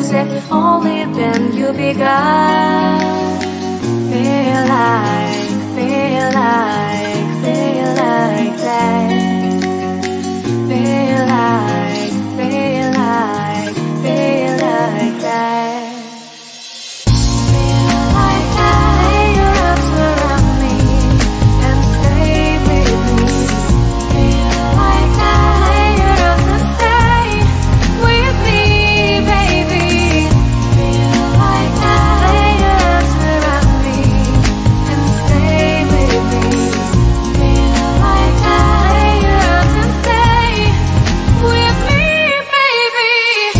said only then you began. Feel like that. Feel like that. Feel like that. Feel like that. Lay your arms around me and stay with me. Feel like that. Lay your arms and stay with me, baby. Feel like that. Lay your arms around me and stay with me. Feel like that. Lay your arms and stay with me, baby.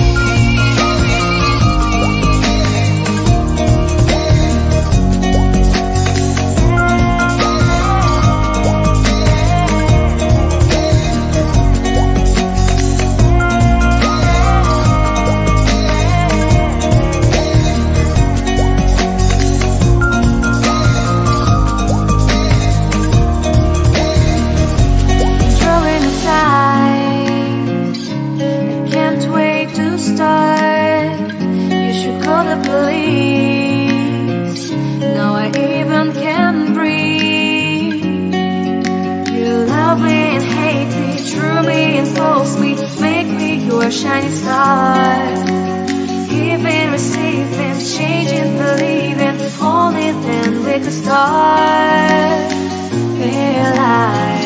Drawing aside, I can't wait to start. You should call the police. Now I even can't breathe. You love me and hate me, true me and false me, make me your shining star. Giving, receiving, changing, believing, only then we could start. Feel like